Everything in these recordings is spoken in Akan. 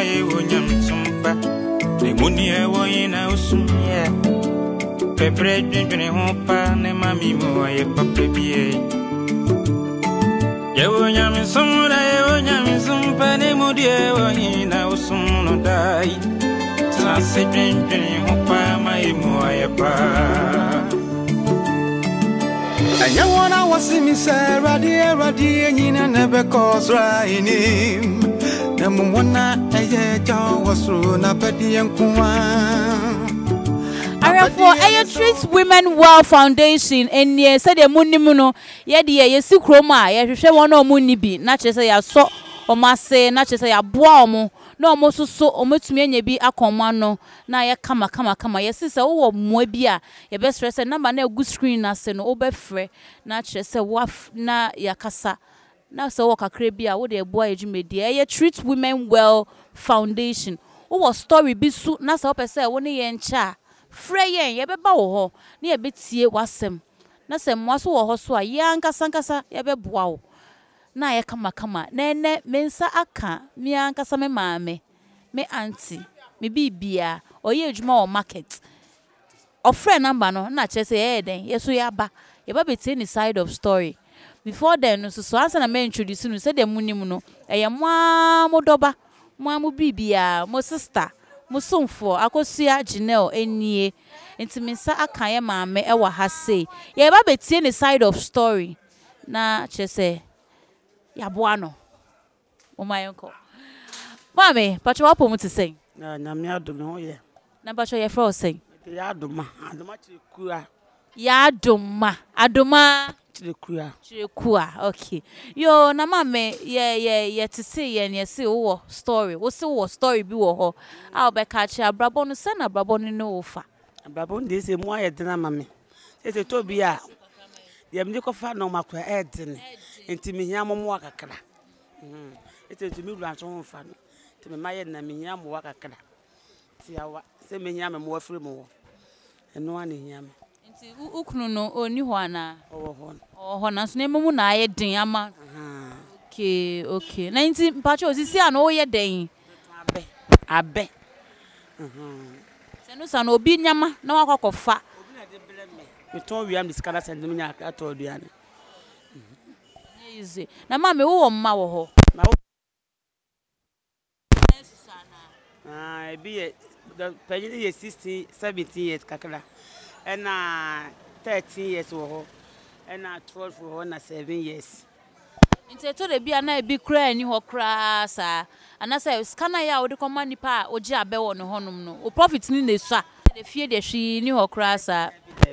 ye wonyam sumpa ne muni e woyina usum ye pebre dwene ho pa ne mami mo ye papa bie ye wonyam sumpa ne mudi e woyina usum no dai sa se dwene ho pa mai mo ye pa Anya wana wasimi se radie nyina nebe kozra inim na mumona eye jaw wasru na pedi enkuwa Arafo eye Treat Women Well Foundation enie se de munimu no ye de ye si kroma ye hwehwe wona omuni bi na kyerese ya so omase na kyerese ya boa omo na omo soso ometumi anya bi akoma no na ye kama ye sise wo moa bi a ye be stress number na egu screen na se no obefre na kyerese waf na yakasa na se wo kakra bi a wo de boa ejumedi eye Treat Women Well Foundation wo story bi su na se opese wo ne ye ncha freyen ye beba wo ho na ye betie wasem na se mwaso wo ho so a ye ankasa ye beboa wo na ye kama na ene mensa aka mi ankasa me maame me auntie me bibia oye adwuma wo market ofre number no na che se ye den ye so ya ba ye ba betie ni side of story before then so answer na me introduce no se de munim no eye moa modoba moa mo bibia mo sister musumfo akosua Janelle enie intiminsa akaye maame e wa ha sei ye ba betie ni side of story na chese ya boano o mayenko mame pacho wapo mu tisei na nyame adom ho ye na pacho ye fro sei ya adoma chirikua ya adoma chirikua okay yo na mame ye tisei ye ne se wo story wo se wo story bi wo ho a be ka chi abrabo no se na abrabo no ofa abrabo ndi se mu aye dena mame se to bi a ye mdi ko fa no makwa edene enti mihia mo akakra eti to mi ruan so ho fa no ti me maye na mihia mo akakra ti awa se mihia me mo afre mo eno ani hia me enti ukunu no oni ho ana oho na so na emu na aye den ama okay na enti mpacho osisi ana o ye den abe se no sa na obi nyama na wakokofa obi na de bele me to wiam diskana send me nya ato aduane easy na mama wo mma wo ho na be the penny ye 16 17 years kakra and 13 years wo ho and 12 wo ho na 7 years inte to de bia na ebi kra ni ho kra sa ana say scanner ya wo de koma nipa oji abe wo no honom no o profit ni na su a de fie de hwi ni ho kra sa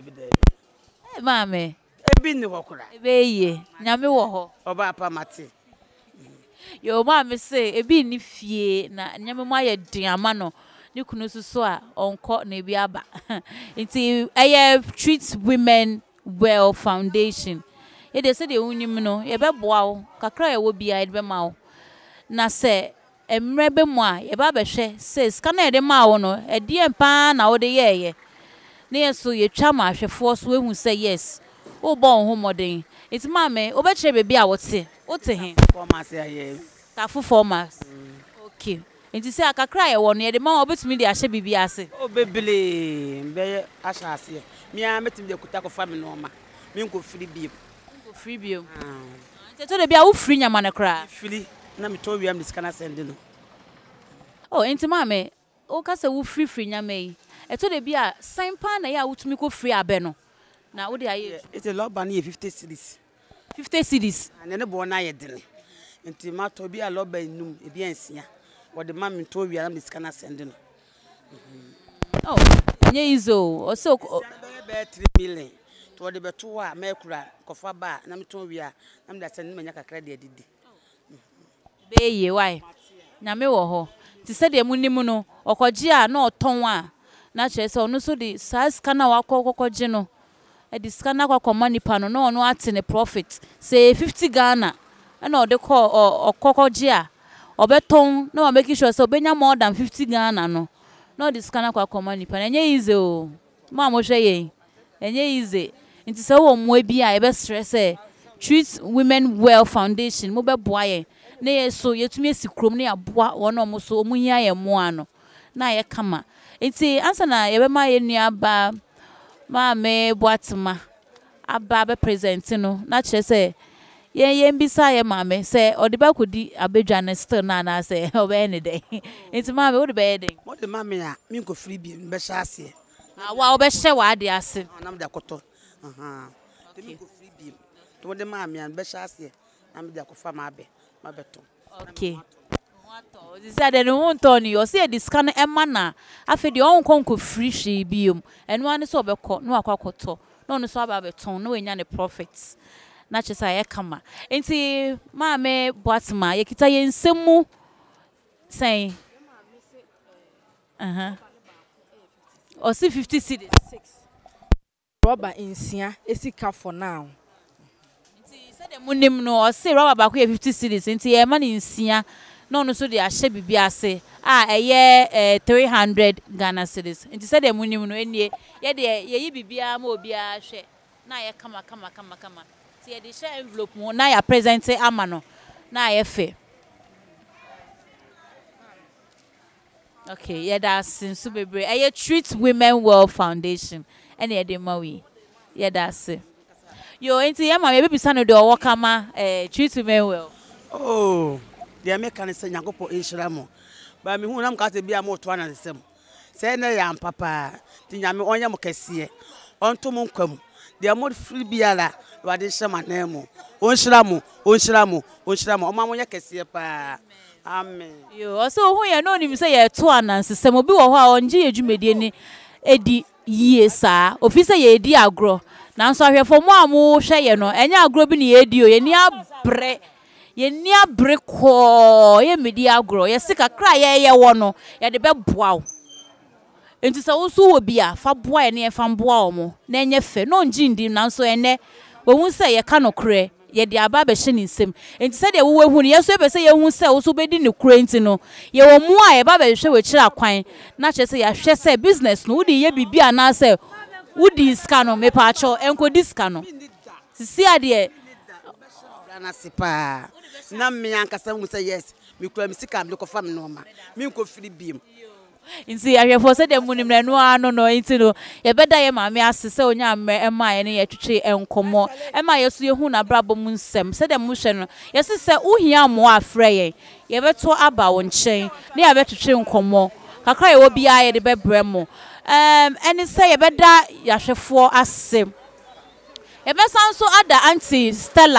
mama ebi ni ho kra ebe ye nyame wo ho oba pa mate yo mama say ebi ni fie na nyame mo aye diama no ni kunu suso a onko na ebi aba nti eye Treat Women Well Foundation ye de se de unyim no ye beboa wo kakra ye wo bia ye be ma wo na se emre be mu a ye ba behwe se scanner ye de ma wo no e die mpa na wo de ye na ye so ye twa ma hwefo so ehu se yes wo bon ho modern it mame wo be kire bebi a wote he formas ye Tafo formas okay enti se akakra ye wo no ye de ma wo betumi de ahye bibi ase o bebele be ahya ase mi a metimi de kuta ko fa me no ma mi nko free bio enti to de bia wo free nyama ne kra free na mi to wiam diskana send no oh enti mame o ka se wo free nyama yi eto de bia sign pa na ya wotumi ko free abe no na wo de aye it's a lot ban 50 cedis 50 cedis and ne bo na ye dene enti ma to bia lo ban num e bia nsia wo de ma mi to wiam diskana send no oh nye izo o so be 3 million to de beto a mekura kofa ba na meto wia na me da send manya kakra de adidi be ye why na me wo ho ti se de munim no okoje a na oton a na kire se onu so de sa scanner wa kokoje no e di scanner kwa komanipa no na onu ate ne profit say 50 Ghana na o de ko okokoje a obeton na wa make sure say obenya more than 50 Ghana no na di scanner kwa komanipa na nye easy o ma mo hwe ye enye easy nti se wo mo bi a e be stress Treat Women Well Foundation mo be boa ye ne so yetumi esikrom ne aboa wono mo so omuhia ye moa no na ye kama enti ansa na ye be ma ye nua ba ma me boatma aba be present no na kire se ye mbisa ye ma me se odiba kodi abedwa ne still na se obe ne dey enti ma me wo de be dey mo de ma me a mi ko free bi be sha ase wa obe hye wa de ase na me da koto de mi ko free bi to de ma me an be sha ase na me da ko fa ma beto okay This is the one Tony. You see the scan Emana. After the own conco free she bium, and one is over court, no aquacoto, no so about a ton, no any profits. Not just I come. And see, Mamma Boatma, Yakita in Semu saying, or see 50 cities. Rubber in Sia, Esika for now. Said the Munim no, or say rubber back 50 cities into a money in Sia. No, so they are shabby biase. A year 300 Ghana cedis. And said the money no any ye be mo bia share. Na ye come. See the share envelope mo na ya present amano. Na ye fe. Okay, yeah, that's in Subebre. A Treat Women World Foundation. And ye de mawi. Yeah, that's it. Yo, into yama maybe sano do wakama Treat Women World. Oh. The American say Yangopo Inshiramo. But me who am got to be a more to one and the same. Say na yam papa, Tinyami Onya Mokesie, on to Munkum. They are more free biala, what is some name. Onshiramo, Mamma Kesia pa. Amen. You also who you know him say a 2 and system will be on G. Mediani Eddie ye, sir. Officer ye diagro. Now so here for more share no, and ya grobin ye dio, and ya bre. Ye near brick ho ye media grow ye sika cry ye wono ye de be boa enti so so wo bia fa boa ne fa boa mo na enye fe no njindi na so ene wo hu se ye ka no kre ye de aba be hye nsem enti se de wo hu ne ye so be se ye hu se wo so be di ne kre enti no ye wo mu a ye ba be hwe we kira kwan na che se ya hwe se business no wo di ye bibia na se wo di ska no me pa cho enko di ska no sisi ade na sipa na me ankasa mu say yes me kura me sika me ko fa me no ma me ko free biem inti ahwefo se dem munim na no ano no inti no ye beda ye ma me asese onya ema ye ne ye twetwe enkomo ema ye so ye hu na brabo mu nsem se dem mu hwe no ye se uhia mo afre ye ye beto aba wo nchen ne ye betwetwe enkomo kakra ye wo bia ye de bebre mo eni se ye beda yahwefo asem ye besan so ada Auntie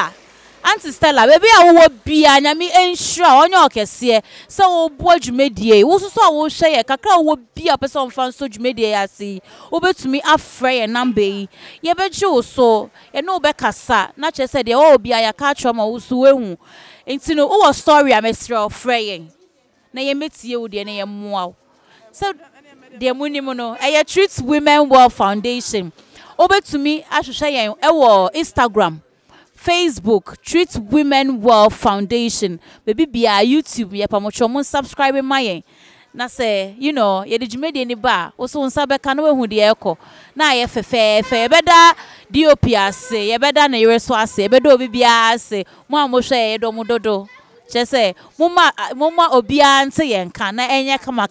Stella baby awo bia nyame ensure onye okese se wo bo adwumedie wo so wo hwe ye kakra wo bia person fan so adwumedie ase wo betumi afre ye number yi ye beje wo so ye no be kasa na che se de wo bia ya ka troma wo so wehu enti no wo story amesre ofre ye na ye metie wo de na ye moa so de munimo no e Treat Women World Foundation wo betumi ahwehwe ye wo Instagram Facebook, Treat Women World Foundation. Baby bia YouTube, ye pamocho mon subscribe my. Na say, you know, ye did you made any bar, also on Sabe Canoe who the echo. Na ye fe beda DOP say, ye beda na yereswa say, bedo bibia say, Mamma say, domododo. Just say, Mumma Obian say, and can enya kama.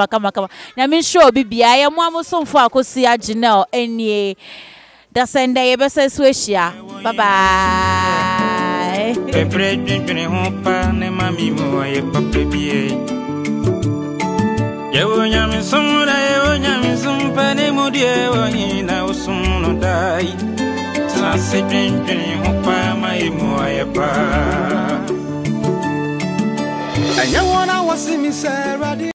Na mean sure bibia, ye mamma some for Cosia Janelle, any. That's and they ever says Swishia. Bye bye. The bread drinking home pan and mammy more a puppy. Yawonyam some some penny modia or he now soon die. So I said drinking home pan my more a pa. And you wanna was me say